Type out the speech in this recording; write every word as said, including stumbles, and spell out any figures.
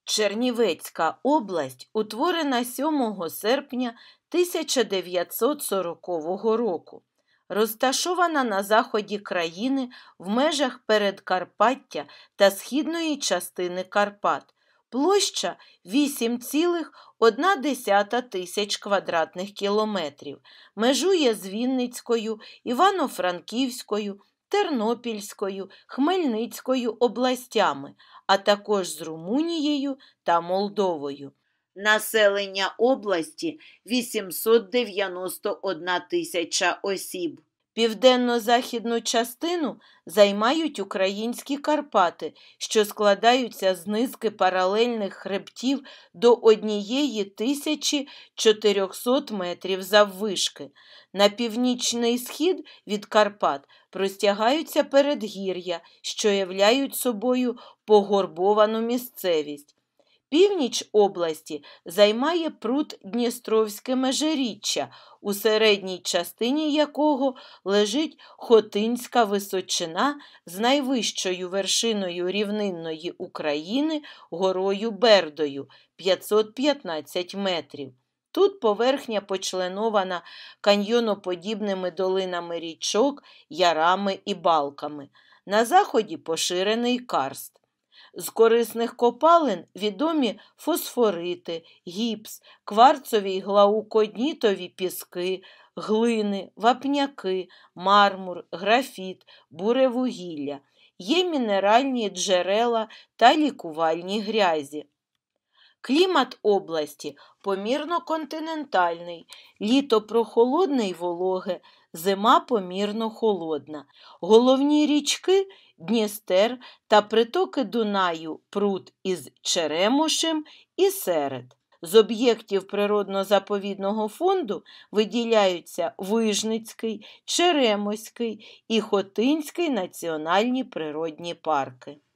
Чернівецька область утворена сьомого серпня тисяча дев'ятсот сорокового року. Розташована на заході країни в межах Передкарпаття та східної частини Карпат. Площа вісім цілих одна десята тисяч квадратних кілометрів. Межує з Вінницькою, Івано-Франківською, Тернопільською, Хмельницькою областями, а також з Румунією та Молдовою. Населення області – вісімсот дев'яносто одна тисяча осіб. Південно-західну частину займають українські Карпати, що складаються з низки паралельних хребтів до однієї тисячі чотирьохсот метрів заввишки. На північний схід від Карпат простягаються передгір'я, що являють собою погорбовану місцевість. Північ області займає прут Дністровське межиріччя, у середній частині якого лежить Хотинська височина з найвищою вершиною рівнинної України горою Бердою – п'ятсот п'ятнадцять метрів. Тут поверхня почленована каньйоноподібними долинами річок, ярами і балками. На заході поширений карст. З корисних копалин відомі фосфорити, гіпс, кварцові й глауконітові піски, глини, вапняки, мармур, графіт, буревугілля. Є мінеральні джерела та лікувальні грязі. Клімат області помірно-континентальний, літо прохолодне й вологе, зима помірно холодна. Головні річки – Дністер та притоки Дунаю – Прут із Черемошем і Серед. З об'єктів природно-заповідного фонду виділяються Вижницький, Черемоський і Хотинський національні природні парки.